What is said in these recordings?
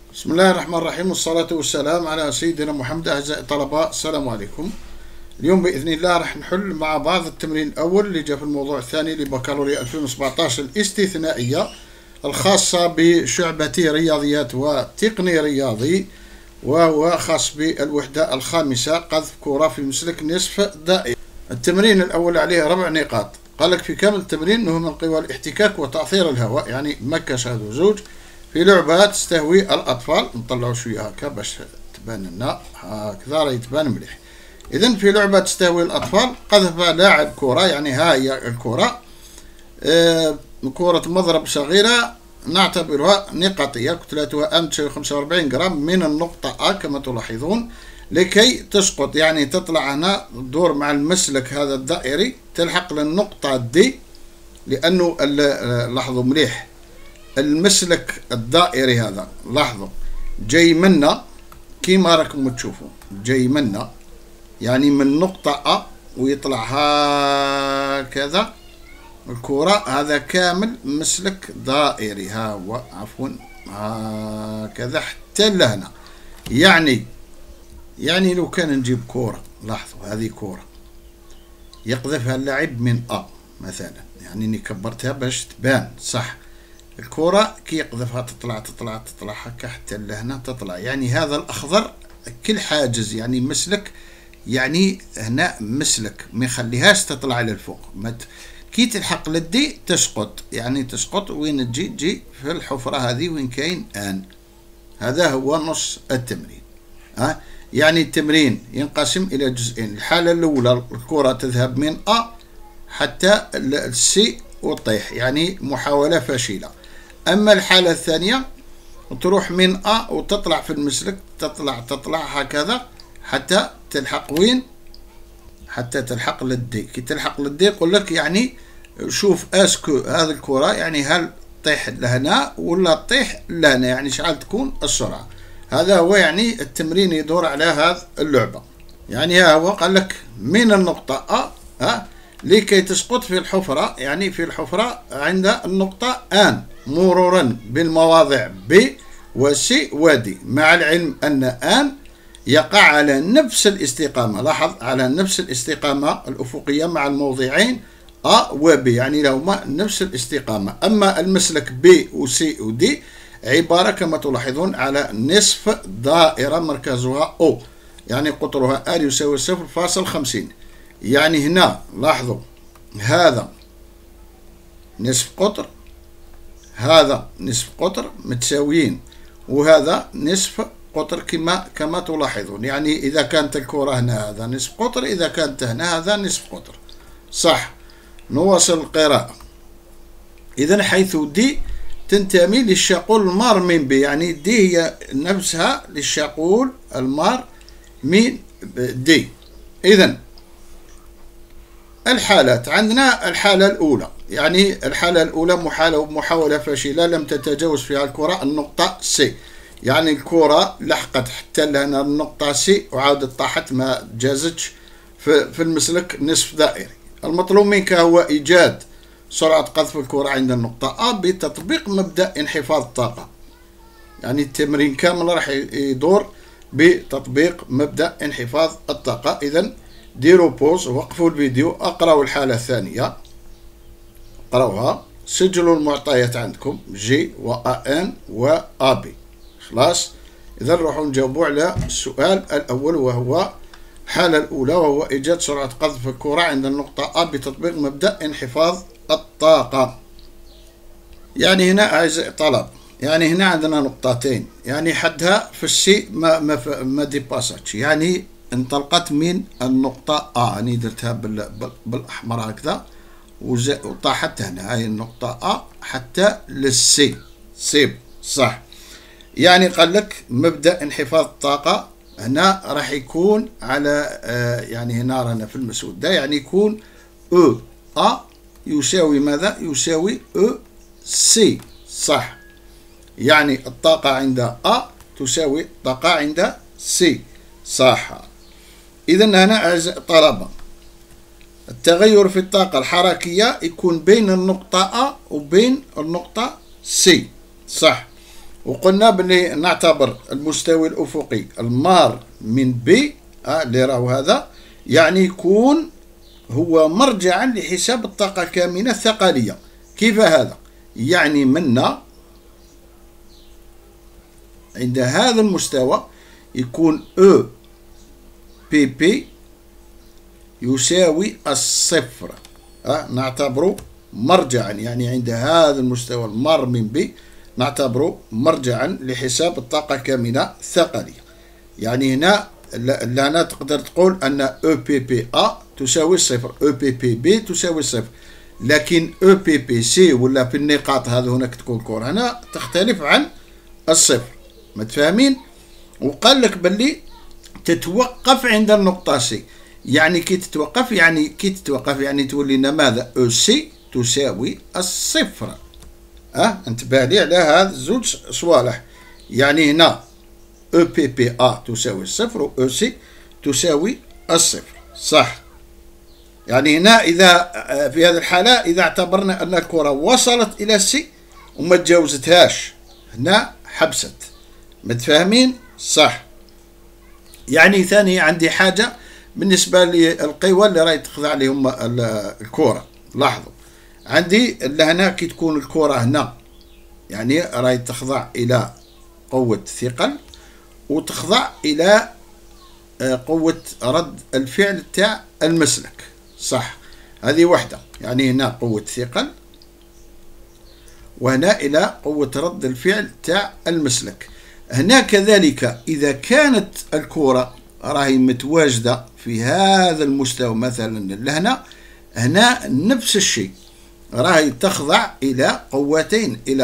بسم الله الرحمن الرحيم، والصلاة والسلام على سيدنا محمد. أعزائي الطلبة، السلام عليكم. اليوم بإذن الله راح نحل مع بعض التمرين الأول اللي جاء في الموضوع الثاني لبكالوريا 2017 الاستثنائية الخاصة بشعبة رياضيات وتقني رياضي، وهو خاص بالوحدة الخامسة قذف كرة في مسلك نصف دائري. التمرين الأول عليه 4 نقاط. قال لك في كامل التمرين أنه من قوى الاحتكاك وتأثير الهواء، يعني مكة شهد زوج في لعبة تستهوي الأطفال. نطلعوا شوية هكا باش تبان لنا هكذا، راه تبان مليح. إذن في لعبة تستهوي الأطفال قذف لاعب كرة، يعني ها هي الكرة، كرة مضرب صغيرة نعتبرها نقاطية، كتلتها تساوي 45 جرام من النقطة A كما تلاحظون، لكي تسقط، يعني تطلع هنا تدور مع المسلك هذا الدائري تلحق للنقطة D، لأنه لاحظوا مليح المسلك الدائري هذا، لاحظوا جاي منا كيما راكم تشوفوا، جاي منا يعني من نقطة A ويطلع هكذا الكرة، هذا كامل مسلك دائري، ها هو عفوا هكذا حتى لهنا. يعني لو كان نجيب كرة، لاحظوا هذه كرة يقذفها اللاعب من A مثلا، يعني اني كبرتها باش تبان صح. الكرة كي يقذفها تطلع هكا حتى لهنا تطلع، يعني هذا الأخضر كل حاجز، يعني مسلك، يعني هنا مسلك ما يخليهاش تطلع للفوق، كي تلحق للدي تسقط، يعني تسقط وين تجي في الحفرة هذه وين كاين آن. هذا هو نص التمرين. يعني التمرين ينقسم إلى جزئين. الحالة الأولى الكرة تذهب من A حتى السي وتطيح، يعني محاولة فاشلة. أما الحالة الثانية تروح من A وتطلع في المسلك، تطلع هكذا حتى تلحق وين؟ حتى تلحق للدي. كي تلحق للدي يقول لك يعني شوف اسكو هذه الكرة، يعني هل تطيح لهنا ولا تطيح لهنا، يعني شحال تكون السرعة. هذا هو يعني التمرين يدور على هذه اللعبة. يعني ها هو قال لك من النقطة A لكي تسقط في الحفرة، يعني في الحفرة عند النقطة آن، مرورا بالمواضع B و C و D، مع العلم أن آن يقع على نفس الاستقامة، لاحظ على نفس الاستقامة الأفقية مع الموضعين A و B، يعني لهما نفس الاستقامة. أما المسلك B و C و D عبارة كما تلاحظون على نصف دائرة مركزها O، يعني قطرها R يساوي 0.50. يعني هنا لاحظوا هذا نصف قطر، هذا نصف قطر متساويين، وهذا نصف قطر كما تلاحظون. يعني إذا كانت الكرة هنا هذا نصف قطر، إذا كانت هنا هذا نصف قطر، صح. نواصل القراءة. إذن حيث دي تنتمي للشاقول المار من بي، يعني دي هي نفسها للشاقول المار من دي. إذن الحالات عندنا الحالة الأولى، يعني الحالة الأولى محاولة فاشلة لم تتجاوز فيها الكرة النقطة C، يعني الكرة لحقت حتى لهنا النقطة C وعاودت طاحت ما جازتش في المسلك نصف دائري. المطلوب منك هو إيجاد سرعة قذف الكرة عند النقطة A بتطبيق مبدأ انحفاظ الطاقة. يعني التمرين كامل راح يدور بتطبيق مبدأ انحفاظ الطاقة. إذن ديروا بوز، وقفوا الفيديو، اقرأوا الحالة الثانية، اقرأوها، سجلوا المعطيات عندكم جي و ان و بي، خلاص. إذا نروحوا نجاوبوا على السؤال الأول، وهو الحالة الأولى، وهو إيجاد سرعة قذف الكرة عند النقطة A بتطبيق مبدأ انحفاظ الطاقة. يعني هنا أعزائي الطلبة، يعني هنا عندنا نقطتين، يعني حدها في السي ما ديباساتش، يعني انطلقت من النقطة A، يعني درتها بالأحمر هكذا وطاحت هنا، هاي النقطة A حتى للسي، سيب صح. يعني قال لك مبدأ انحفاظ الطاقة هنا راح يكون على يعني هنا رانا في المسود ده، يعني يكون A يساوي ماذا؟ يساوي C، صح. يعني الطاقة عند A تساوي الطاقة عند C، صح. إذن هنا أعزائي الطلبة التغير في الطاقة الحركية يكون بين النقطة A وبين النقطة C، صح. وقلنا بلي نعتبر المستوي الأفقي المار من بي اللي راهو هذا، يعني يكون هو مرجعا لحساب الطاقة الكامنة الثقلية. كيف هذا؟ يعني منا عند هذا المستوى يكون او بي بي يساوي الصفر، نعتبره مرجعا، يعني عند هذا المستوى المار من بي نعتبره مرجعا لحساب الطاقة الكامنة الثقلية. يعني هنا تقدر تقول أن او بي بي ا تساوي صفر، او بي بي بي تساوي صفر، لكن او بي بي سي ولا في النقاط هذا هناك تكون كور هنا تختلف عن الصفر. متفاهمين؟ وقال لك باللي تتوقف عند النقطة سي، يعني كي تتوقف يعني تولي لنا ماذا؟ او سي تساوي الصفر. انتبه لي على هذا زوج صوالح، يعني هنا او بي بي ا تساوي الصفر و او سي تساوي الصفر، صح؟ يعني هنا إذا في هذه الحالة إذا اعتبرنا أن الكرة وصلت إلى سي وما تجاوزتهاش، هنا حبست. متفاهمين؟ صح. يعني ثاني عندي حاجة بالنسبة للقوى اللي راهي تخضع لهم الكرة. لاحظوا عندي هنا كي تكون الكرة هنا يعني راهي تخضع إلى قوة ثقل وتخضع إلى قوة رد الفعل تاع المسلك، صح؟ هذه وحدة، يعني هنا قوة ثقل وهنا إلى قوة رد الفعل تاع المسلك. هنا كذلك إذا كانت الكرة راهي متواجدة في هذا المستوى مثلا لهنا، هنا نفس الشيء راهي تخضع إلى قوتين، إلى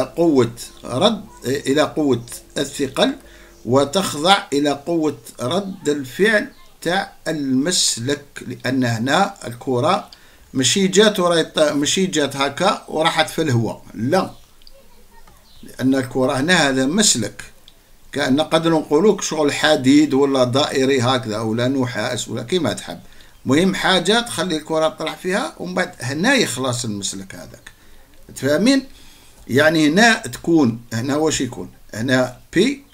قوة الثقل وتخضع إلى قوة رد الفعل تاع المسلك، لأن هنا الكرة ماشي جات هكا وراحت في الهواء، لا، لأن الكرة هنا هذا مسلك، كأن نقدر نقولوك شغل حديد ولا دائري هكذا ولا نحاس ولا كيما تحب، مهم حاجة تخلي الكرة تطلع فيها ومن بعد هنا يخلص المسلك هذاك. تفهمين؟ يعني هنا تكون هنا واش يكون؟ هنا بي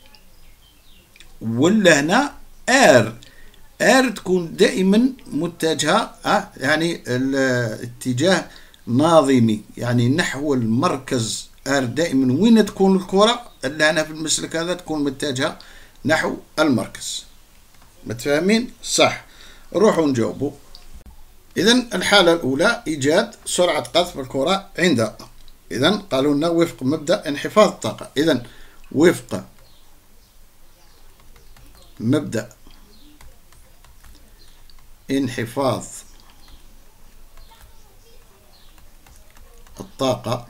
ولا هنا ار تكون دائما متجهة يعني الاتجاه ناظمي، يعني نحو المركز. ار دائما وين تكون الكرة اللي هنا في المسلك هذا تكون متجهة نحو المركز. متفاهمين؟ صح. روحوا نجاوبوا. إذن الحالة الأولى إيجاد سرعة قذف الكرة عند أ. إذن قالوا لنا وفق مبدأ انحفاظ الطاقة. إذن وفق مبدأ انحفاظ الطاقة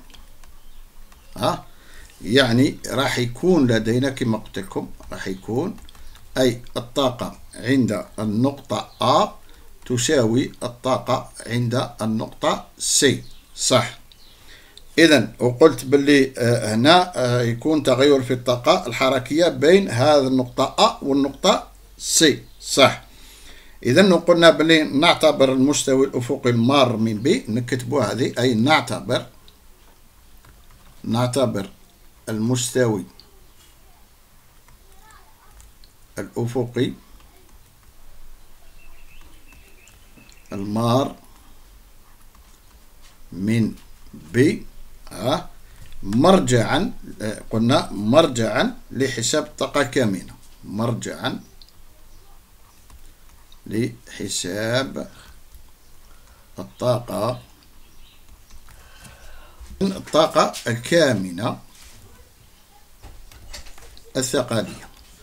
يعني راح يكون لدينا كما قلت لكم راح يكون أي الطاقة عند النقطة A تساوي الطاقة عند النقطة C، صح؟ إذن وقلت باللي هنا يكون تغير في الطاقة الحركية بين هذه النقطة A والنقطة C، صح؟ إذن قلنا باللي نعتبر المستوي الأفقي المار من B، نكتبوا هذه، أي نعتبر المستوي الأفقي المار من B مرجعا، قلنا مرجعا لحساب الطاقة الكامنة، مرجعا لحساب الطاقة الكامنة الثقلية،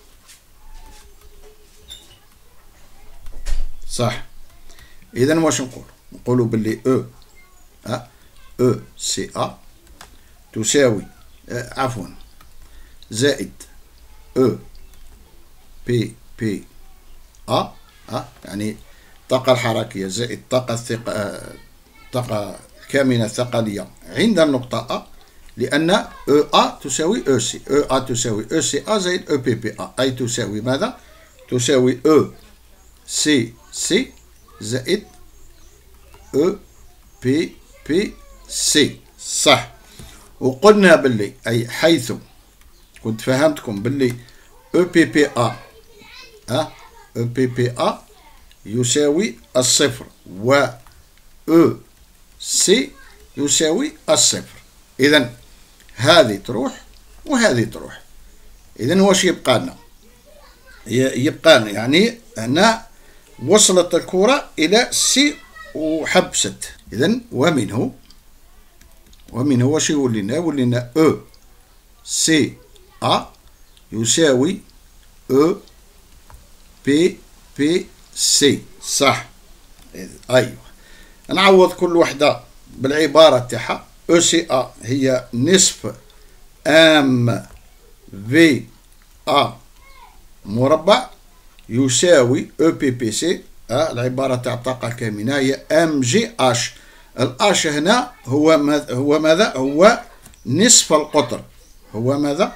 صح؟ إذن واش نقولوا باللي او سي ا تساوي عفوا زائد او بي بي ا يعني الطاقة الحركية زائد الطاقة الكامنة الثقلية عند النقطة أ، لأن او ا تساوي او سي، او ا تساوي او سي ا زائد او بي بي ا، أي تساوي ماذا؟ تساوي او سي سي زائد او بي بي سي، صح؟ وقلنا باللي أي حيث كنت فهمتكم باللي او بي بي ا او بي بي ا يساوي الصفر، و او سي يساوي الصفر. إذا هذه تروح وهذه تروح. إذا واش يبقى لنا؟ يبقى لنا يعني هنا وصلت الكرة إلى سي وحبست. إذا ومنه واش يولي لنا؟ يولي لنا او سي ا يساوي او بي بي سي. صح. أيوه، نعوض كل وحدة بالعبارة تاعها. او سي ا هي نصف ام في ا مربع يساوي او بي بي سي، العبارة تاع الطاقة الكامنة هي ام جي اش. الاش هنا هو ماذا؟ هو نصف القطر. هو ماذا؟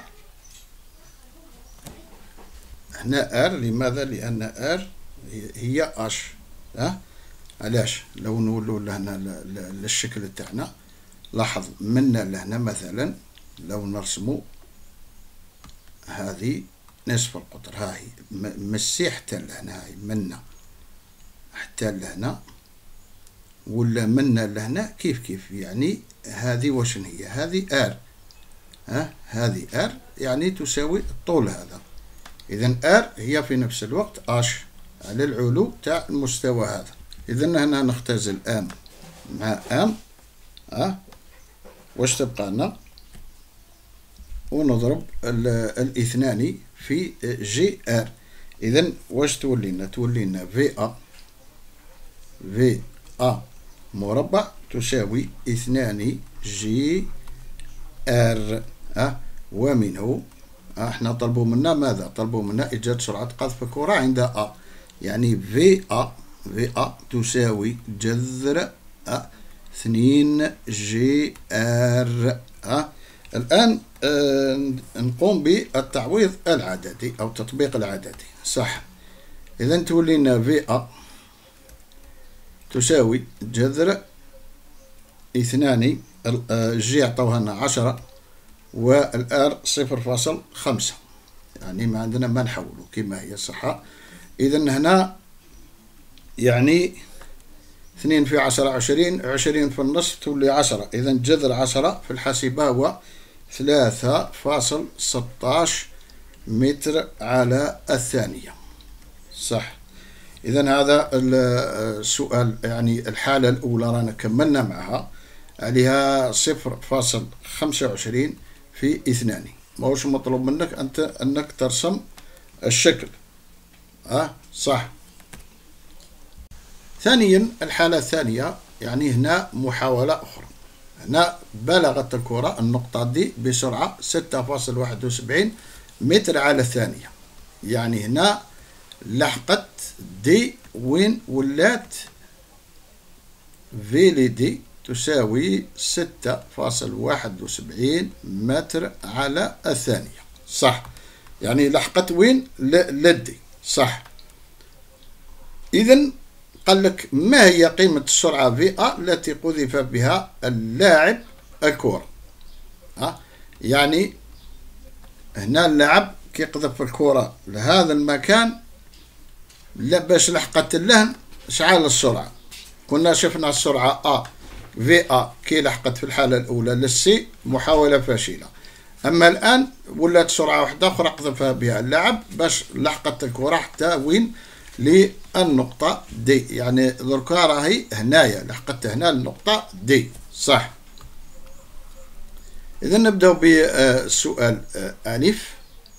هنا ار. لماذا؟ لأن ار هي اش. علاش؟ لو نولوا لهنا للشكل تاعنا، لاحظ منا لهنا مثلا لو نرسموا هذه نصف القطر، ها هي مسي حتى لهنا، هاي منا حتى لهنا، ولا منا لهنا كيف يعني. هذه واش هي؟ هذه ار. هذه ار يعني تساوي الطول هذا. إذا ار هي في نفس الوقت اش على العلو تاع المستوى هذا. إذا هنا نختزل ام مع ام، واش تبقى لنا؟ ونضرب الاثنان في جي ار. إذا واش تولي لنا؟ تولي لنا في ا مربع تساوي 2 جي ار. ومنه احنا طلبوا منا ماذا؟ طلبوا منا إيجاد سرعة قذف الكرة عند ا، يعني في ا تساوي جذر 2 جي ار. الآن نقوم بالتعويض العددي أو التطبيق العددي. صح. إذا تولي لنا في ا تساوي جذر 2 جي عطوها لنا 10 والآر 0.5، يعني ما عندنا ما نحولوا كما هي صح. إذا هنا يعني 2 في 10 20، 20 في النصف تولي 10. إذا جذر 10 في الحاسبة هو 3.16 متر على الثانية. صح. إذا هذا السؤال، يعني الحالة الأولى رانا كملنا معها، عليها 0.25 في 2. ماهوش مطلوب منك أنك ترسم الشكل. صح. ثانيا الحالة الثانية، يعني هنا محاولة أخرى. هنا بلغت الكرة النقطة دي بسرعة 6.71 متر على الثانية، يعني هنا لحقت دي وين ولات في لي دي تساوي 6.71 متر على الثانية. صح. يعني لحقت وين؟ للدي. صح. إذن قال لك ما هي قيمة السرعة في ا التي قذف بها اللاعب الكرة؟ يعني هنا اللاعب كي قذف الكرة لهذا المكان، باش لحقت له شحال السرعة؟ كنا شفنا السرعة ا في ا كي لحقت في الحالة الأولى للسي محاولة فاشلة. أما الآن ولات سرعة واحدة أخرى قذفها بها اللاعب باش لحقت الكرة حتى وين؟ للنقطة دي، يعني دركا راهي هنايا لحقت هنا النقطة دي. صح. إذا نبدأ بالسؤال ألف.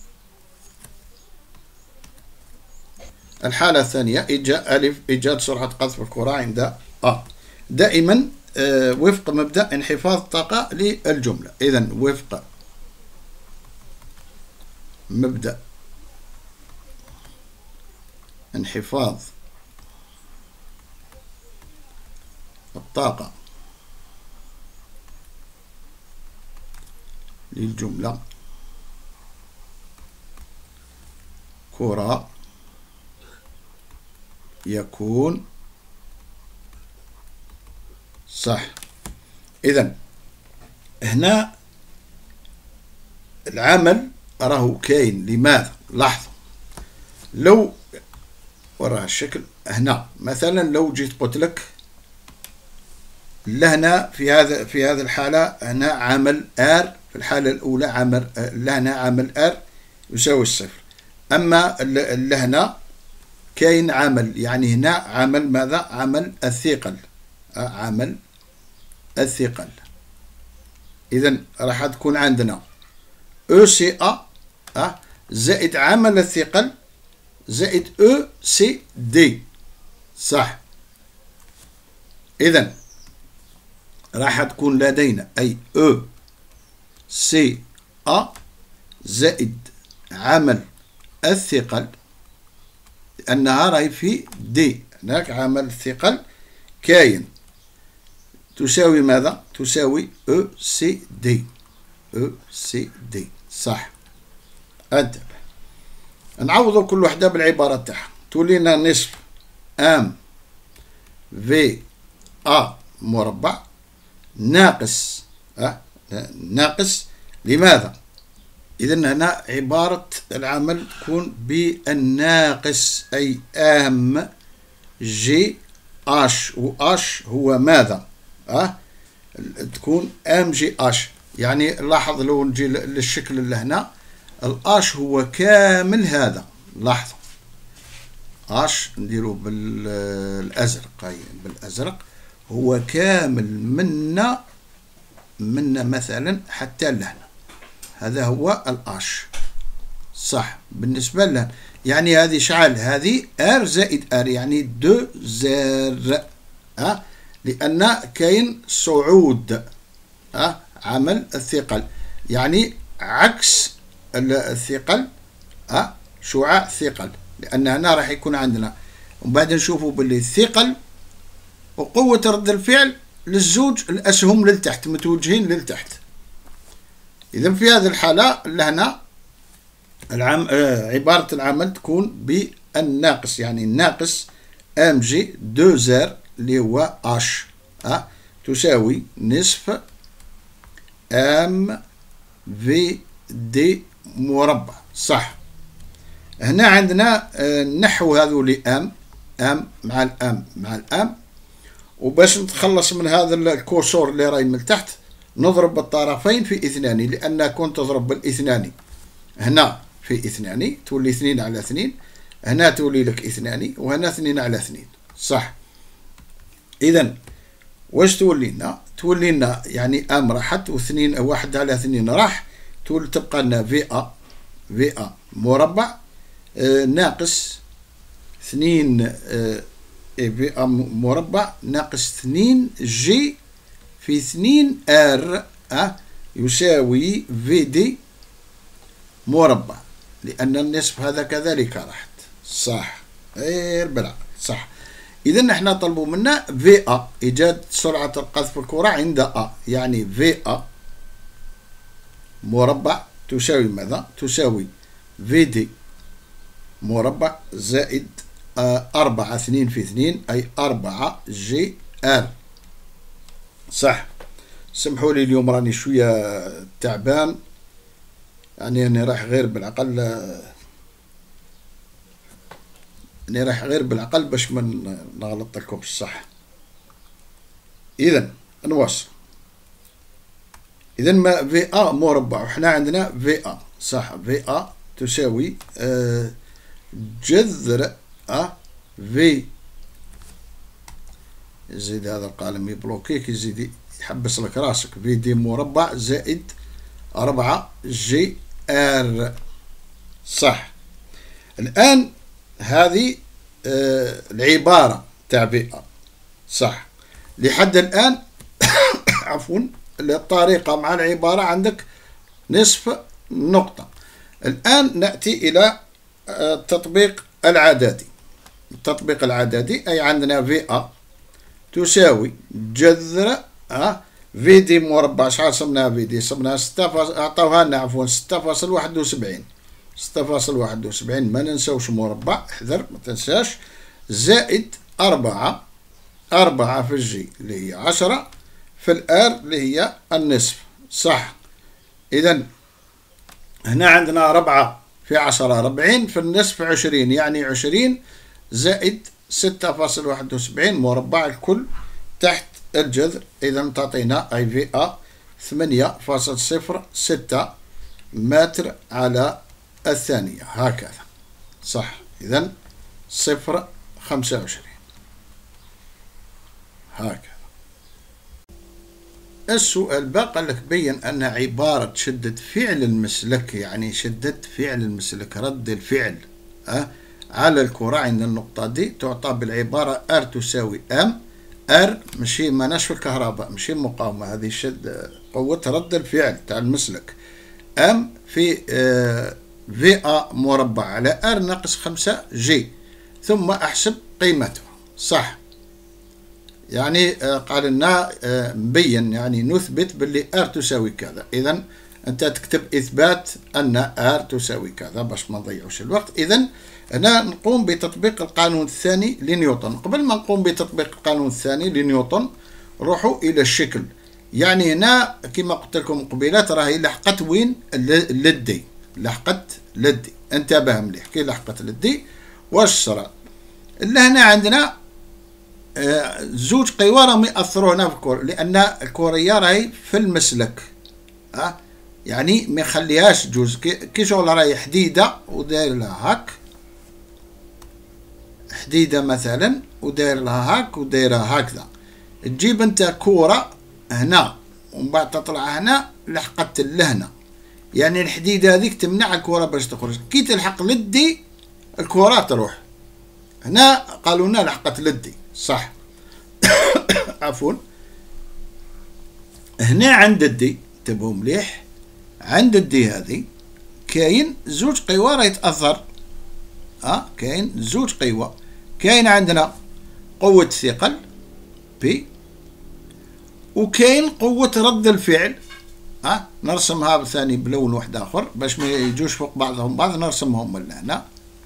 الحالة الثانية إيجاد سرعة قذف الكرة عند أ. دائما وفق مبدأ انحفاظ الطاقة للجملة. إذا وفق مبدأ انحفاظ الطاقة للجملة، كرة يكون صح. إذن هنا العمل راهو كاين. لماذا؟ لاحظوا، لو وراه الشكل هنا مثلا، لو جيت قلت لك لهنا في هذا الحالة هنا عمل ار، في الحالة الأولى عمل لهنا عمل ار يساوي الصفر. أما لهنا كاين عمل، يعني هنا عمل ماذا؟ عمل الثقل، عمل الثقل. إذا راح تكون عندنا او سي ا زائد عمل الثقل زائد او سي دي، صح. إذا راح تكون لدينا أي او سي ا زائد عمل الثقل، لأنها راهي في دي، هناك عمل الثقل كاين، تساوي ماذا؟ تساوي او سي دي، او سي دي، صح. انتبه، نعوضوا كل وحده بالعباره تاعها، تولي لنا نصف ام في ا مربع ناقص ناقص. لماذا؟ اذا هنا عباره العمل تكون بالناقص، اي ام جي اش، و اش هو ماذا؟ تكون ام جي اش. يعني لاحظ لو نجي للشكل اللي هنا، الاش هو كامل هذا، لاحظوا اش نديروه بالازرق، بالازرق هو كامل منا مثلا حتى لهنا، هذا هو الاش، صح. بالنسبه لنا يعني هذه شعل، هذه ار زائد ار، يعني دو زر، لان كاين صعود، عمل الثقل، يعني عكس الثقل، شعاع ثقل، لأن هنا راح يكون عندنا. وبعد نشوفوا باللي الثقل وقوة رد الفعل للزوج الأسهم للتحت، متوجهين للتحت. إذا في هذه الحالة لهنا عبارة العمل تكون بالناقص، يعني الناقص ام جي دو زر اللي هو اش، تساوي نصف ام في دي مربع، صح. هنا عندنا نحو هذول ام مع الام مع الام، وباش نتخلص من هذا الكسور اللي راي من تحت نضرب الطرفين في اثنان، لان كنت تضرب بالاثنان هنا في اثنان تولي 2 على 2، هنا تولي لك 2 وهنا 2 على 2، صح. اذا واش تولي لنا؟ تولي لنا يعني ام راحت و2 1 على 2 راح، تبقى لنا في ا مربع ناقص 2 في ا مربع ناقص 2 جي في 2 ار يساوي في دي مربع، لأن النصف هذا كذلك راحت، صح. غير بالعقل، صح. إذا نحن طلبوا منا في ا إيجاد سرعة القذف الكرة عند ا، يعني في ا مربع تساوي ماذا؟ تساوي في دي مربع زائد 4 2 في 2 أي 4 جي ار، صح. سمحوا لي اليوم راني شوية تعبان، يعني أنا رايح غير بالعقل، أنا رايح غير بالعقل باش ما نغلط لكمش، صح. إذا نواصل. إذا ما في أ مربع وحنا عندنا في أ، صح. في أ تساوي جذر في، يزيد هذا القلم يبلوكيك، يزيد يحبس لك راسك، في دي مربع زائد 4 جي ار، صح. الآن هذه العبارة تاع في أ، صح. لحد الآن عفوا الطريقة مع العبارة عندك نصف نقطة. الآن نأتي إلى التطبيق العددي. التطبيق العددي أي عندنا في أ تساوي جذر في دي مربع، شحال صمناها في دي؟ صمناها 6 أعطوها لنا عفوا 6.71 6.71، ما ننساوش مربع، احذر ما تنساش، زائد 4 في الجي اللي هي 10 في الآر اللي هي النصف، صح. إذا هنا عندنا 4 في 10 40، في النصف 20، يعني 20 زائد 6.71 مربع الكل تحت الجذر. إذا تعطينا أي في أ 8.06 متر على الثانية، هكذا صح. إذا 0.25 هكذا. السؤال بقى قال لك بين أن عبارة شدة فعل المسلك، يعني شدة فعل المسلك رد الفعل على الكرة عند النقطة دي تعطى بالعبارة R تساوي M. R ماشي ماناش في الكهرباء، ماشي مقاومة، هذه قوة رد الفعل تاع المسلك. M في VA مربع على R ناقص 5G، ثم أحسب قيمته. صح، يعني قال لنا مبين، يعني نثبت باللي R تساوي كذا. إذا أنت تكتب إثبات أن R تساوي كذا باش ما نضيعوش الوقت. إذا هنا نقوم بتطبيق القانون الثاني لنيوتن. قبل ما نقوم بتطبيق القانون الثاني لنيوتن روحوا إلى الشكل. يعني هنا كما قلت لكم قبيلات راهي لحقت وين؟ للدي، لحقت للدي. انتبه مليح كي لحقت للدي واش صرا. هنا عندنا زوج قوى راهم يأثروا هنا في الكرة، لأن الكرية راهي في المسلك، يعني ما يخليهاش جوز. كي شغل راهي حديدة وداير لها هاك، حديدة مثلا وداير لها هاك ودايرها هكذا، تجيب انت كرة هنا ومن بعد تطلع هنا لحقت لهنا، يعني الحديدة هذيك تمنع الكرة باش تخرج. كي تلحق للدي الكرة تروح. هنا قالوا لنا لحقت للدي صح. عفوا. هنا عند الدي انتبهوا مليح، عند الدي هذه كاين زوج قوى راه يتأثر. كاين زوج قوى. كاين عندنا قوة ثقل بي، وكاين قوة رد الفعل. نرسمها ثاني بلون واحد آخر باش ما يجوش فوق بعضهم بعض، نرسمهم من هنا.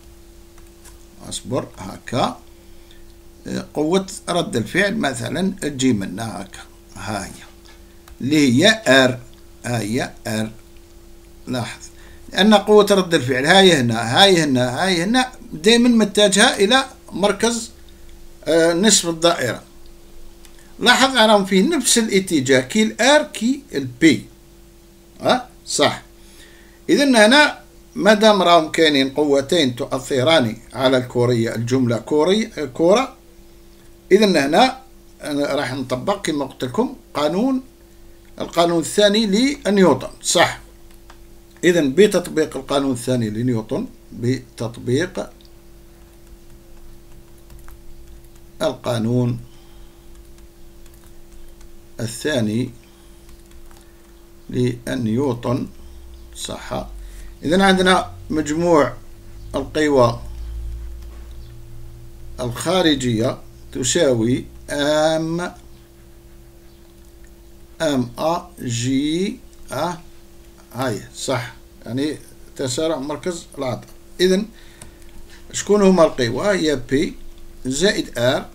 اصبر هكا. قوة رد الفعل مثلا تجي منا هكا، ها هي اللي هي ار، هي ار. لاحظ لأن قوة رد الفعل هاي هنا هاي هنا هاي هنا دائما متجهة إلى مركز نصف الدائرة. لاحظ أنهم في نفس الاتجاه، كي الار كي البي. صح. إذن هنا مادام راهم كاينين قوتين تؤثران على الكورية، الجملة كورة، إذن هنا راح نطبق كما قلت لكم القانون الثاني لنيوتن. صح. إذن بتطبيق القانون الثاني لنيوتن، بتطبيق القانون الثاني لنيوتن صح. إذن عندنا مجموع القوى الخارجية تساوي ام ا جي هاي صح، يعني تسارع مركز العطاء. إذن شكون هما القوى؟ هي بي زائد ار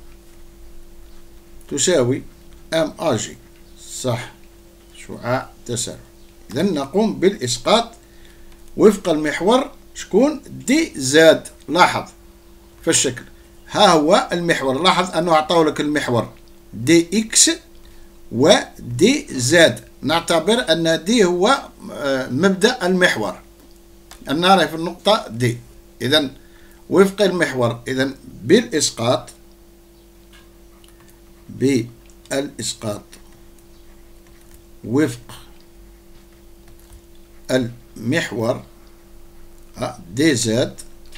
تساوي ام ا جي صح، شعاع تسارع. إذن نقوم بالإسقاط وفق المحور شكون؟ دي زاد. لاحظ في الشكل ها هو المحور، لاحظ أنه أعطاه لك المحور دي إكس ودي زاد. نعتبر أن دي هو مبدأ المحور، النار في النقطة دي. إذن وفق المحور، إذن بالإسقاط وفق المحور دي زاد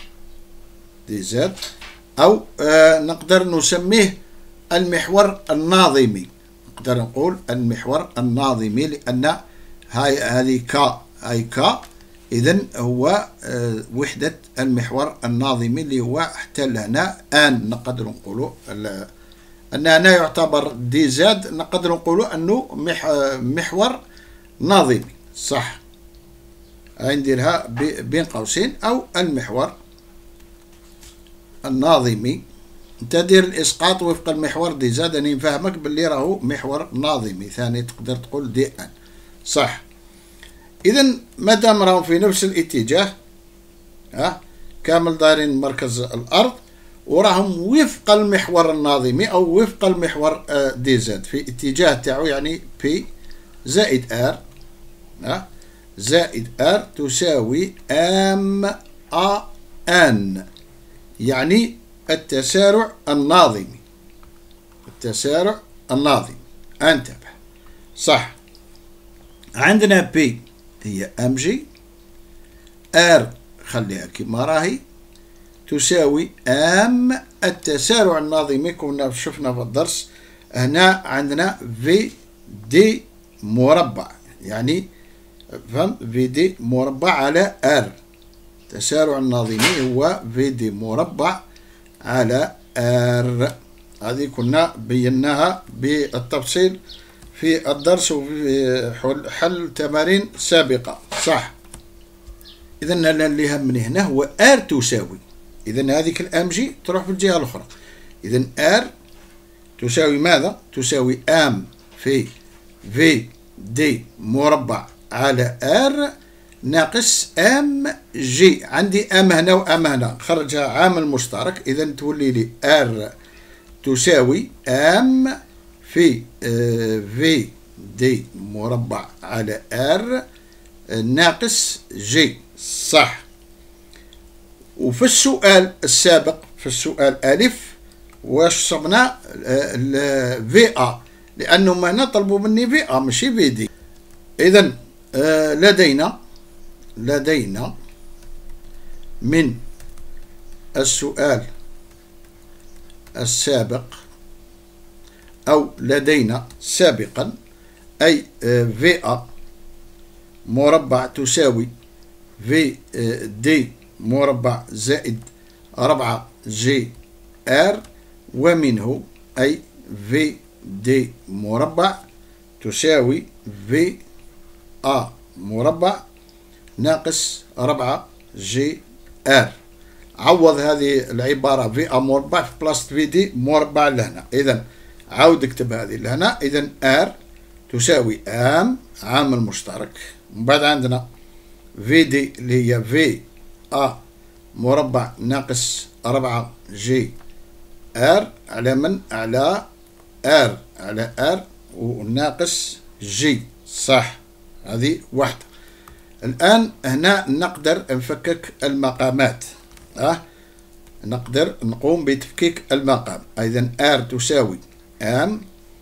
أو نقدر نسميه المحور الناظمي. نقدر نقول المحور الناظمي لأن هذه هاي كا. إذن هو وحدة المحور الناظمي اللي هو حتى لهنا آن. نقدر نقولوا أن هنا يعتبر دي زاد، نقدر نقولوا أنه محور ناظمي صح. نديرها بين قوسين أو المحور الناظمي. انت دير الاسقاط وفق المحور دي زاد، اني نفهمك باللي راهو محور ناظمي ثاني، تقدر تقول دي ان صح. إذا مادام راهم في نفس الاتجاه كامل دايرين مركز الأرض وراهم وفق المحور الناظمي أو وفق المحور دي زد في اتجاه تاعو، يعني بي زائد ار زائد ار تساوي ام ا ان، يعني التسارع الناظمي. التسارع الناظمي، انتبه صح. عندنا بي هي ام جي، ار خليها كما راهي تساوي ام التسارع الناظمي. كنا شفنا في الدرس هنا عندنا في دي مربع، يعني فهم في دي مربع على ار. التسارع الناظمي هو في دي مربع على ار. هذه كنا بيناها بالتفصيل في الدرس وفي حل تمارين سابقة صح. إذا اللي همني هنا هو ار تساوي، إذا هذيك الام جي تروح في الجهة الأخرى. إذا ار تساوي ماذا؟ تساوي ام في دي مربع على ار ناقص ام جي. عندي ام هنا وام هنا، خرجها عامل مشترك، إذا تولي لي ار تساوي ام في دي مربع على ار ناقص جي صح. وفي السؤال السابق في السؤال ألف واش صبنا في ا، لأنهم هنا طلبوا مني في ا ماشي في دي. إذا لدينا من السؤال السابق أو لدينا سابقا أي في ا مربع تساوي في دي مربع زائد 4 جي ار، ومنه أي في دي مربع تساوي في ا مربع ناقص 4 جي ار. عوض هذه العبارة في ا مربع في بلاصة في دي مربع لهنا. إذا عاود اكتب هذه لهنا. إذا ار تساوي ام عامل مشترك، من بعد عندنا في دي اللي هي في ا مربع ناقص 4 جي ار على من؟ على ار، على ار وناقص جي صح. هذه واحدة. الآن هنا نقدر نفكك المقامات، نقدر نقوم بتفكيك المقام. إذا ار تساوي ام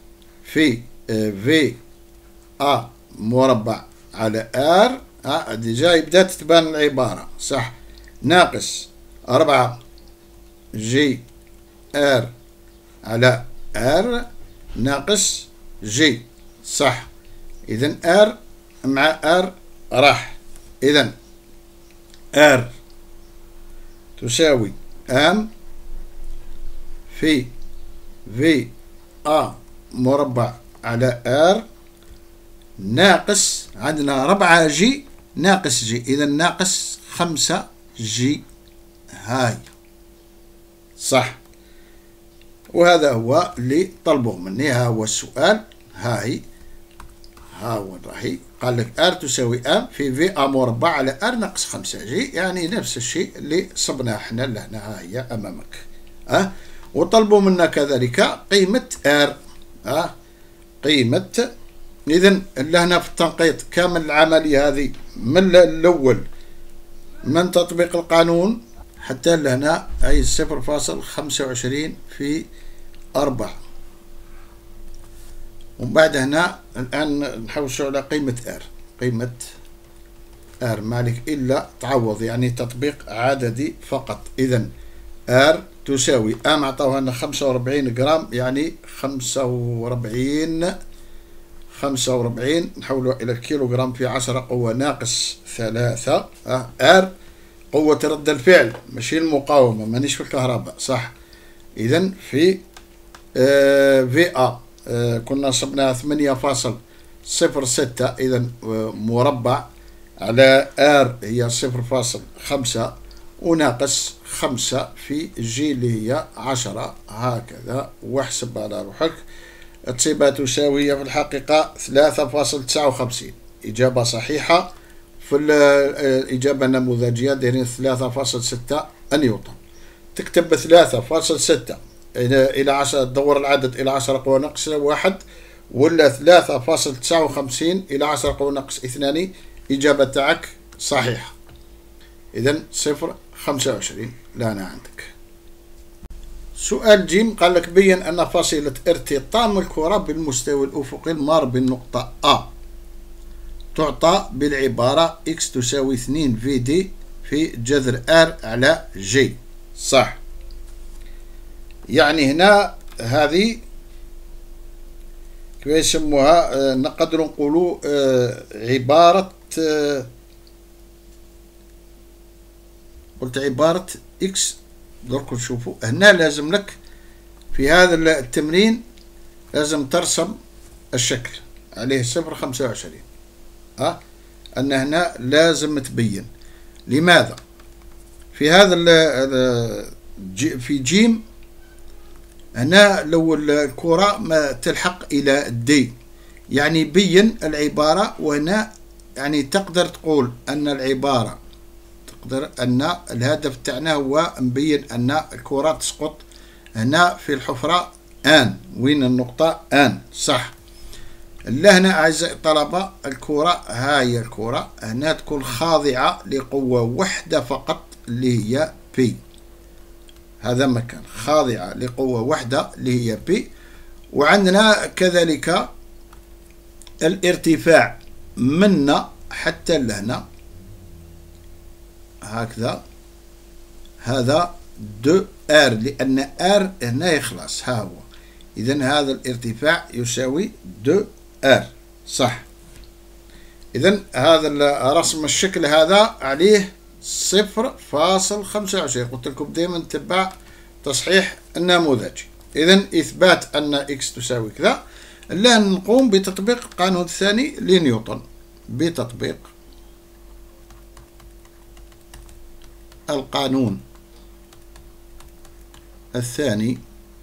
في ا مربع على ار، ديجا بدات تبان العبارة صح، ناقص 4 جي ار على ار ناقص جي صح. إذا ار مع ار راح. إذا ار تساوي ام في ا مربع على ار ناقص عندنا 4 جي ناقص جي، إذا ناقص 5 جي هاي صح. وهذا هو اللي طلبوه مني، ها هو السؤال هاي، ها هو راهي قال لك ار تساوي ام في ا مربع على ار ناقص 5 جي، يعني نفس الشيء اللي صبناه احنا لهنا، ها هي امامك. وطلبوا منا كذلك قيمة ار، قيمة. إذا لهنا في التنقيط كامل العملية هذه من الأول من تطبيق القانون حتى لهنا أي 0.25 في 4. ومن بعد هنا الآن نحوسوا على قيمة ار. قيمة ار مالك إلا تعوض، يعني تطبيق عددي فقط. إذا ار تساوي ام عطاوها لنا 45 جرام، يعني 45 نحولها إلى الكيلوغرام في 10 قوة ناقص 3. ار قوة رد الفعل ماشي المقاومة، مانيش في الكهرباء صح. إذا في في ا كنا صبناها 8.06، إذا مربع على ار هي 0.5 وناقص 5 في جي اللي هي 10 هكذا. واحسب على روحك تصيبها تساوي في الحقيقة 3.59. إجابة صحيحة في الإجابة النموذجية دايرين 3.6 نيوتن. تكتب 3.6 إلى 10، تدور العدد إلى 10 قوة ناقص 1، ولا 3.59 إلى 10 قوة ناقص 2. إجابة تاعك صحيحة. إذن 0.25 لهنا عندك. سؤال جيم قال لك بين أن فاصلة ارتطام الكرة بالمستوى الأفقي المار بالنقطة A تعطى بالعبارة x تساوي 2 في دي في جذر R على G. صح. يعني هنا هذه كيف يسموها، نقدر نقولوا عبارة، قلت عبارة x. درك نشوفوا هنا لازم لك في هذا التمرين لازم ترسم الشكل عليه 0.25. أن هنا لازم تبين لماذا في هذا في جيم. هنا لو الكرة ما تلحق إلى دي يعني بين العبارة، وهنا يعني تقدر تقول أن العبارة، تقدر أن الهدف تاعنا هو نبين أن الكرة تسقط هنا في الحفرة آن. وين النقطة آن؟ صح. لهنا أعزائي الطلبة الكرة، هاي الكرة هنا تكون خاضعة لقوة واحدة فقط اللي هي بي. هذا مكان خاضعة لقوة واحدة اللي هي بي. وعندنا كذلك الارتفاع منا حتى لهنا هكذا، هذا دو ار، لأن ار هنا يخلص ها هو. إذن هذا الارتفاع يساوي دو ار. صح. إذن هذا رسم الشكل هذا عليه 0.25. قلت لكم دائما تبع تصحيح النموذجي. إذن إثبات أن إكس تساوي كذا. الآن نقوم بتطبيق القانون الثاني لنيوتن. بتطبيق القانون الثاني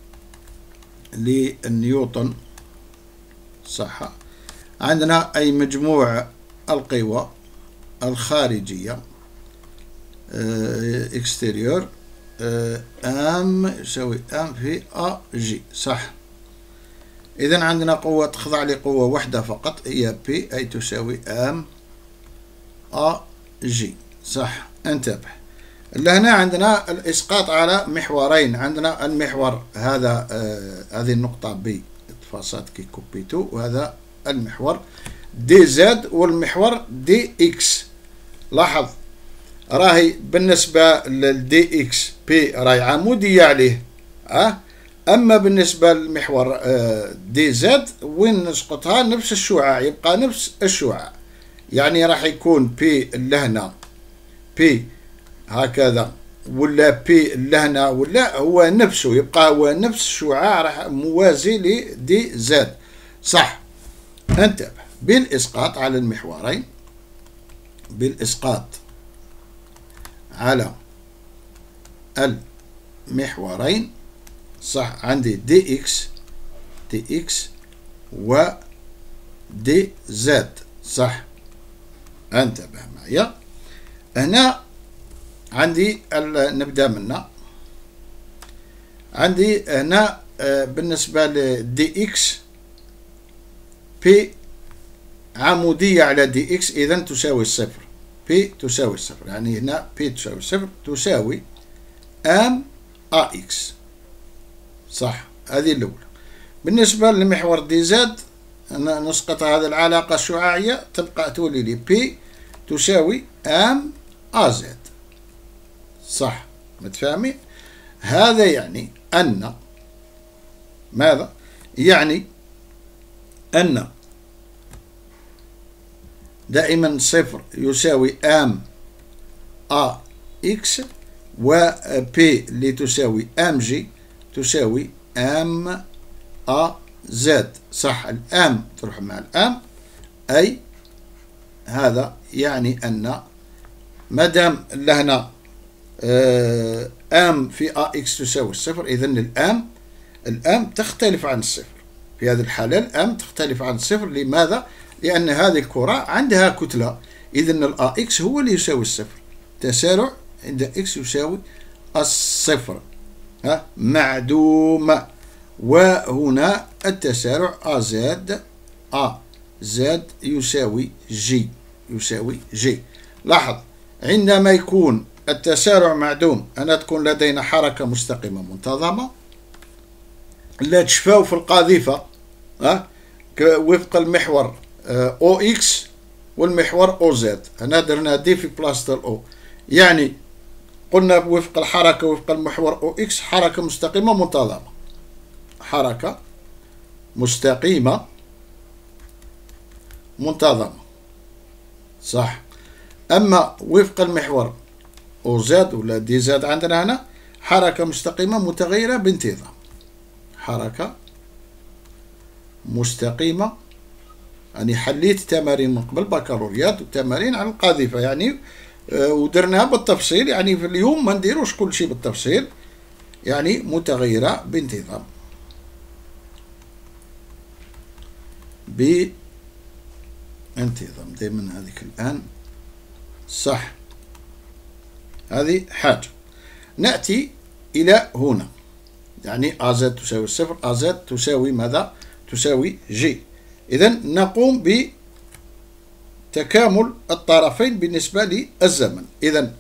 لنيوتن. صح. عندنا أي مجموع القوى الخارجية exterior ام يساوي ام في ا جي. صح. إذن عندنا قوة تخضع لقوة واحدة فقط هي بي، أي تساوي ام ا جي. صح. انتبه لهنا عندنا الإسقاط على محورين. عندنا المحور هذا هذه النقطة بي تفاصات كي كوبيتو، وهذا المحور دي زد والمحور دي اكس. لاحظ راهي بالنسبة للدي اكس بي راهي عمودية عليه، أما بالنسبة للمحور دي زد وين نسقطها نفس الشعاع، يبقى نفس الشعاع. يعني راح يكون بي لهنا بي هكذا، ولا بي لهنا، ولا هو نفسه يبقى هو نفس الشعاع راح موازي لدي زد. صح. انتبه بالإسقاط على المحورين، بالإسقاط على المحورين. صح. عندي دي اكس و دي زد. صح. انتبه معي هنا. عندي نبدأ منا. عندي هنا بالنسبة لدي اكس بي عمودية على دي اكس، إذن تساوي صفر. بي تساوي صفر، يعني هنا بي تساوي صفر تساوي ام ا اكس. صح. هذه الأولى. بالنسبة لمحور دي زد نسقط هذه العلاقة الشعاعية، تبقى تولي لي بي تساوي ام ا زد. صح. متفاهمين؟ هذا يعني أن ماذا؟ يعني أن دائما صفر يساوي ام ا اكس، و بي اللي تساوي ام جي تساوي ام ا زد. صح. الام تروح مع الام، أي هذا يعني أن مادام لهنا ام في ا اكس تساوي الصفر، إذن الام تختلف عن الصفر. في هذه الحالة الام تختلف عن الصفر. لماذا؟ لأن هذه الكرة عندها كتلة، إذن الأ إكس هو اللي يساوي الصفر. تسارع عند إكس يساوي الصفر، معدوم. وهنا التسارع أ زاد يساوي جي، لاحظ عندما يكون التسارع معدوم أنا تكون لدينا حركة مستقيمة منتظمة لا تشفاو في القاذفة وفق المحور او اكس والمحور او زد. هنا درنا دي في بلاصة الاو، يعني قلنا وفق الحركة وفق المحور او اكس حركة مستقيمة منتظمة، حركة مستقيمة منتظمة، صح. أما وفق المحور او زد ولا دي زد عندنا هنا حركة مستقيمة متغيرة بانتظام، حركة مستقيمة. يعني حليت تمارين من قبل بكالوريات وتمارين على القاذفة يعني ودرناها بالتفصيل، يعني في اليوم ما نديروش كل شيء بالتفصيل، يعني متغيرة بانتظام دائما هذيك الآن، صح. هذه حاجة. نأتي إلى هنا، يعني أزد تساوي الصفر، أزد تساوي ماذا؟ تساوي جي. إذن نقوم بتكامل الطرفين بالنسبة للزمن. إذن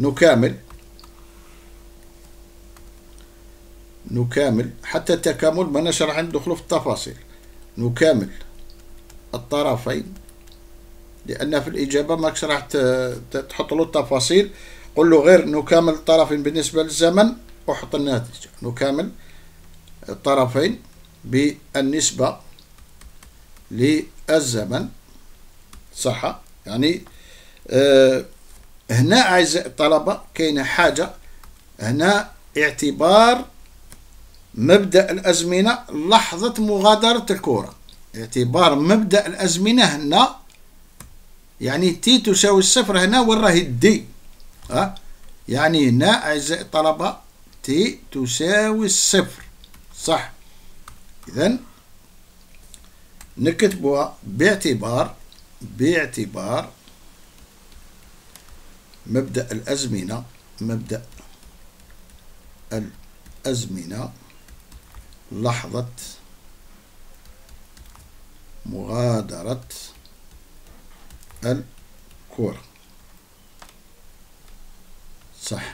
نكامل حتى التكامل ما نشرح ندخل في التفاصيل. نكامل الطرفين لأن في الإجابة ماكش راح تحط له التفاصيل، قل له غير نكامل الطرفين بالنسبة للزمن وحط الناتج. نكامل الطرفين بالنسبة للزمن، صح. يعني هنا أعزائي الطلبة كاينة حاجة هنا، اعتبار مبدأ الأزمنة لحظة مغادرة الكرة. اعتبار مبدأ الأزمنة هنا يعني تي تساوي الصفر هنا وين راهي الدي، يعني هنا أعزائي الطلبة تي تساوي الصفر، صح. إذن نكتبها باعتبار مبدأ الأزمنة، لحظة مغادرة الكرة، صح.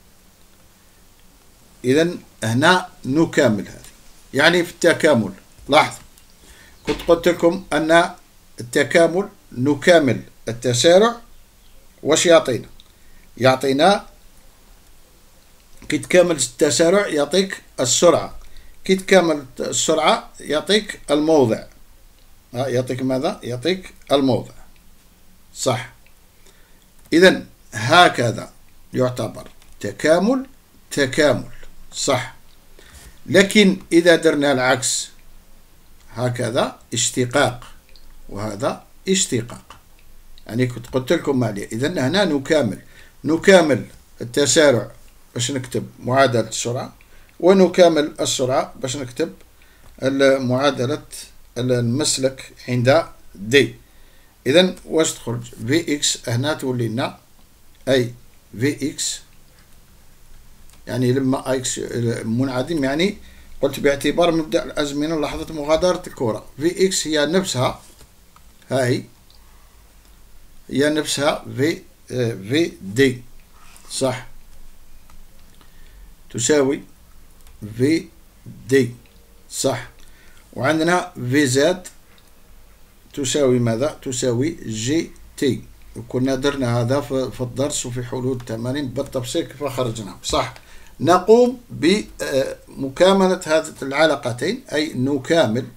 إذن هنا نكامل هذه، يعني في التكامل لاحظوا كنت قلت لكم أن التكامل نكامل التسارع. واش يعطينا كي تكامل التسارع يعطيك السرعة، كي تكامل السرعة يعطيك الموضع، يعطيك ماذا؟ يعطيك الموضع، صح. إذن هكذا يعتبر تكامل، صح. لكن إذا درنا العكس هكذا اشتقاق، وهذا اشتقاق، يعني كنت قلت لكم عليه. إذن هنا نكامل التسارع باش نكتب معادلة السرعة، ونكامل السرعة باش نكتب معادلة المسلك عند دي. إذن واش تخرج؟ في إكس هنا تولي لنا أي في إكس، يعني لما إكس منعدم، يعني قلت باعتبار مبدأ الأزمنة لحظة مغادرة الكرة. في إكس هي نفسها، هاي هي نفسها في دي، صح، تساوي في دي، صح. وعندنا في زد تساوي ماذا؟ تساوي جي تي، وكنا درنا هذا في الدرس وفي حلول التمارين بالتفصيل كيف خرجنا، صح. نقوم بمكاملة هذه العلاقتين، أي نكامل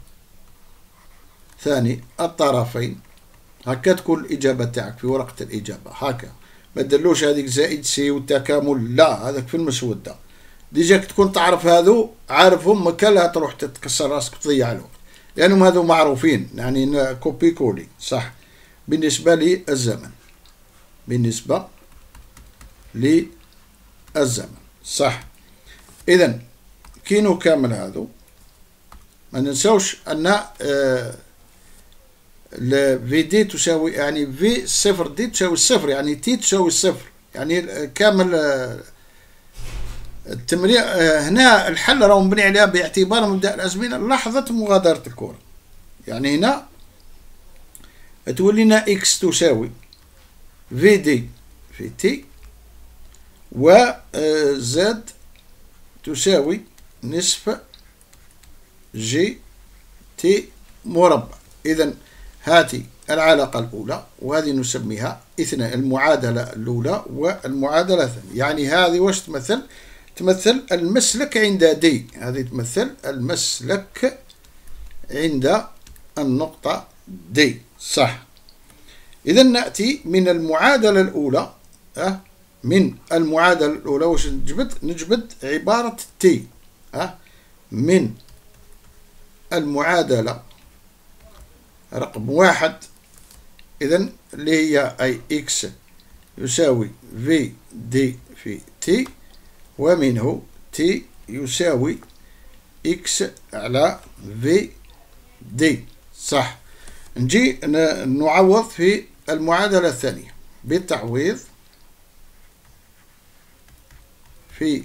ثاني الطرفين. هكا تكون الإجابة تاعك في ورقة الإجابة، هكا ما تدلوش هذيك زائد سي والتكامل، لا، هذاك في المسودة ديجاك تكون تعرف هذو، عارفهم، ما كان لها تروح تتكسر راسك تضيع الوقت، لأنهم هذو معروفين، يعني كوبي كولي، صح. بالنسبة للزمن، صح. إذن كي نكمل هذو ما ننسوش أن في دي تساوي يعني في صفر دي تساوي الصفر، يعني تي تساوي الصفر، يعني كامل التمرين. هنا الحل راه مبني عليها باعتبار مبدأ الأزمنة لحظة مغادرة الكرة. يعني هنا تولي لنا إكس تساوي في دي في تي، و زد تساوي نصف جي تي مربع. إذا هذه العلاقة الأولى، وهذه نسميها المعادلة الأولى والمعادلة الثانية. يعني هذه واش تمثل؟ تمثل المسلك عند دي، هذه تمثل المسلك عند النقطة دي، صح. إذا نأتي من المعادلة الأولى، من المعادلة الأولى واش نجبد عبارة تي، من المعادلة رقم واحد، إذن اللي هي أي إكس يساوي في دي في تي، ومنه تي يساوي إكس على في دي، صح. نجي نعوض في المعادلة الثانية بالتعويض في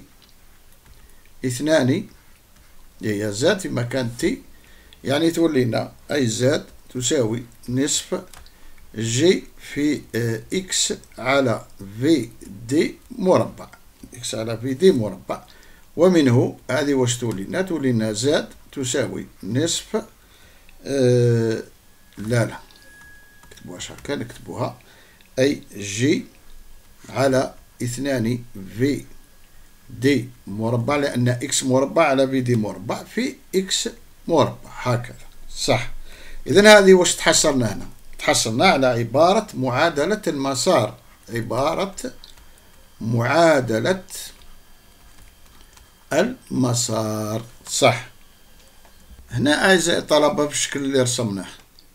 2 هي زاد في مكان تي، يعني تولي لنا أي زاد تساوي نصف جي في إكس على في دي مربع، إكس على في دي مربع، ومنه هذه واش تولي لنا؟ تولي لنا زاد تساوي نصف لا نكتبوهاش هكا، نكتبوها أي جي على 2 في دي مربع، لأن إكس مربع على في دي مربع في إكس مربع، هكذا صح. إذا هذه واش تحصلنا هنا؟ تحصلنا على عبارة معادلة المسار، عبارة معادلة المسار، صح. هنا أعزائي الطلبة بالشكل اللي رسمناه،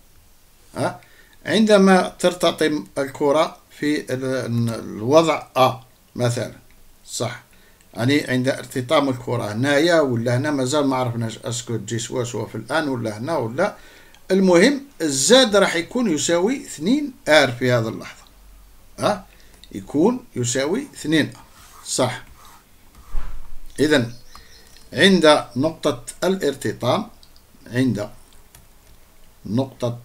عندما ترتطم الكرة في الوضع أ مثلا، صح، يعني عند ارتطام الكرة هنايا ولا هنا، مازال ما عرفناش اسكو تجي سوا في الآن ولا هنا ولا. المهم الزاد راح يكون يساوي 2 ار في هذه اللحظة، يكون يساوي 2 ار، صح. إذا عند نقطة الارتطام، عند نقطة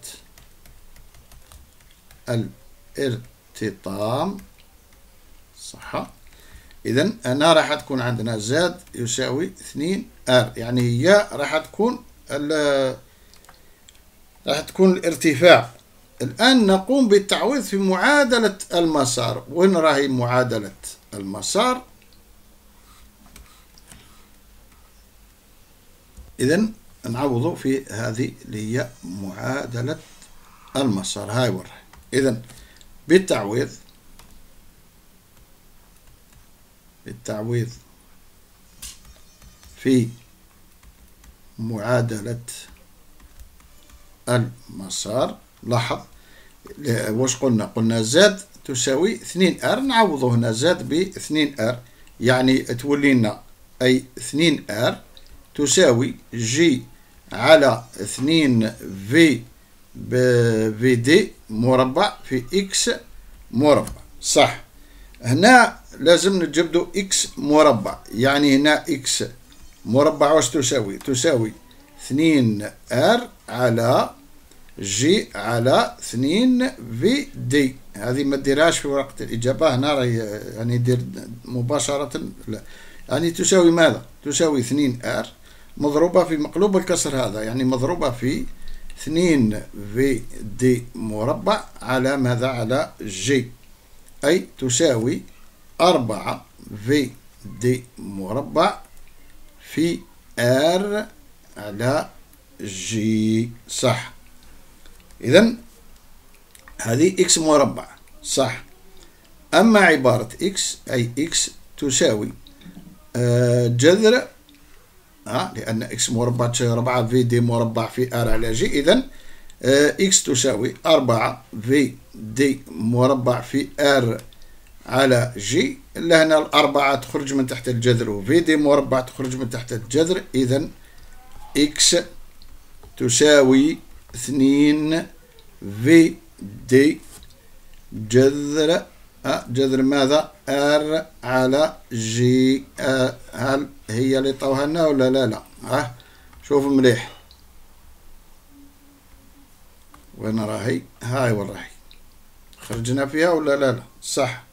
الارتطام، صح. إذا هنا راح تكون عندنا زاد يساوي 2 ار، يعني هي راح تكون الارتفاع. الآن نقوم بالتعويض في معادلة المسار. وين راهي معادلة المسار؟ إذا نعوض في هذه اللي هي معادلة المسار، هاي وراها. إذا بالتعويض في معادلة المسار، لاحظ واش قلنا زاد تساوي 2 ار، نعوض هنا زاد ب 2 ار، يعني تولي لنا أي 2 ار تساوي جي على 2 في دي مربع في إكس مربع، صح. هنا لازم نجبدو إكس مربع، يعني هنا إكس مربع واش تساوي؟ تساوي 2 ار على جي على 2 في دي. هذه ما ديرهاش في ورقة الإجابة، هنا راهي يعني دير مباشرة، لا، يعني تساوي ماذا؟ تساوي 2 ار مضروبة في مقلوب الكسر هذا، يعني مضروبة في 2 في دي مربع على ماذا؟ على جي، أي تساوي 4 في دي مربع في ار على جي، صح. إذن هذه إكس مربع، صح. أما عبارة إكس أي إكس تساوي جذر، لأن إكس مربع تساوي 4 في دي مربع في ار على جي، إذن إكس تساوي 4 في دي مربع في ار على جي. هنا الأربعة تخرج من تحت الجذر، وفي دي مربع تخرج من تحت الجذر، إذن إكس تساوي 2 في دي جذر جذر ماذا؟ ار على جي. هل هي اللي طوها لنا ولا لا؟ لا. شوف مليح وين راهي؟ هاي وين راهي؟ خرجنا فيها ولا لا؟ لا صح.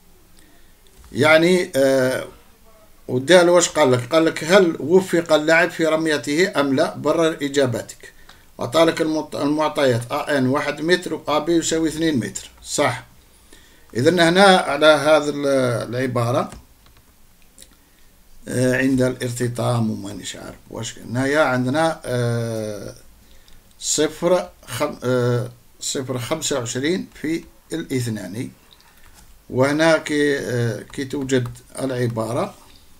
يعني ودال واش قال لك؟ قال لك هل وفق اللاعب في رميته أم لا؟ برر إجاباتك. وأعطالك المعطيات ان 1 متر و b يساوي 2 متر. صح. إذن هنا على هذه العبارة عند الارتطام ومانيش عارف واش هنايا عندنا 0.25 في الاثنان. وهنا كي توجد العبارة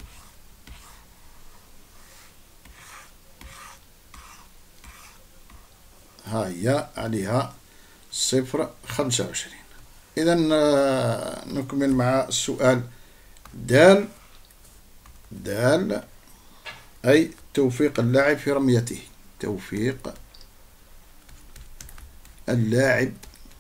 هاي عليها 0.25. إذا نكمل مع السؤال دال أي توفيق اللاعب في رميته. توفيق اللاعب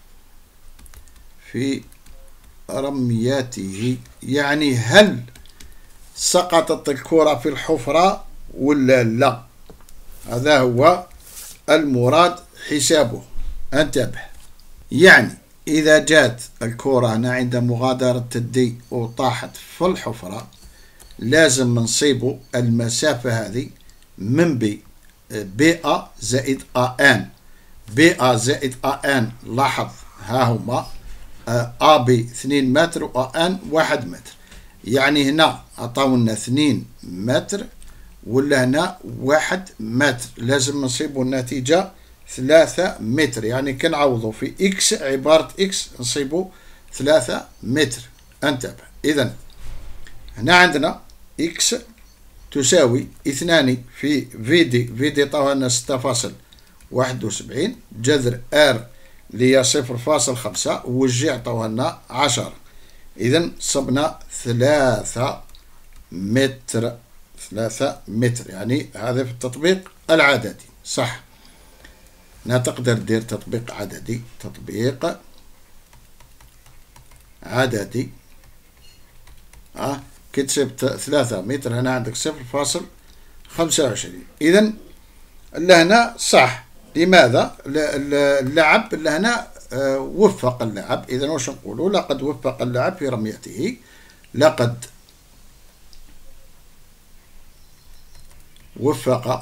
في رميته، يعني هل سقطت الكرة في الحفرة ولا لا؟ هذا هو المراد حسابه. انتبه، يعني إذا جات الكرة هنا عند مغادرة الدي وطاحت في الحفرة لازم نصيبوا المسافة هذه من بي أ زائد أن. بي أ زائد أن لاحظ ها هما أ بي 2 متر و أن 1 متر، يعني هنا عطاونا 2 متر ولا هنا 1 متر، لازم نصيبوا النتيجة 3 متر. يعني كنعوضوا في إكس عبارة إكس نصيبوا 3 متر. انتبه، إذن هنا عندنا إكس تساوي 2 في دي طاوها لنا 6.71 جذر ار اللي هي 0.5 والجي عطاوها لنا 10. إذن صبنا 3 متر. 3 متر، يعني هذا في التطبيق العددي. صح. هنا تقدر دير تطبيق عددي. تطبيق عددي كتسبت 3 متر هنا عندك 0.25. إذن لهنا صح. لماذا؟ اللعب لهنا وفق اللعب. إذن واش نقولوا؟ لقد وفق اللعب في رميته. لقد وفق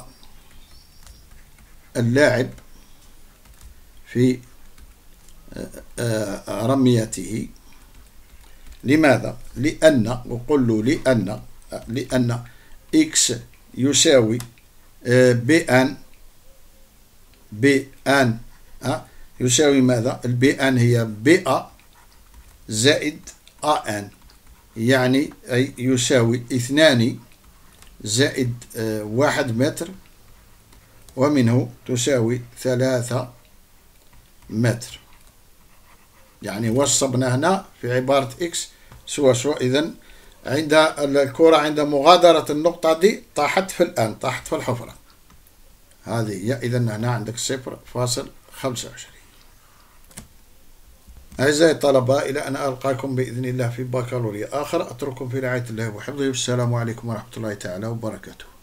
اللاعب في رميته. لماذا؟ لأن، وقل له لأن إكس يساوي بأن يساوي ماذا؟ البأن هي بأ زائد أن، يعني أي يساوي 2 زائد 1 متر ومنه تساوي 3 متر. يعني وصبنا هنا في عبارة إكس سوا. إذن عند الكرة عند مغادرة النقطة دي طاحت في الآن، طاحت في الحفرة هذه هي. إذن هنا عندك 0.25. أعزائي الطلبة، إلى أن ألقاكم بإذن الله في بكالوريا آخر، أترككم في رعاية الله وحفظه، والسلام عليكم ورحمة الله تعالى وبركاته.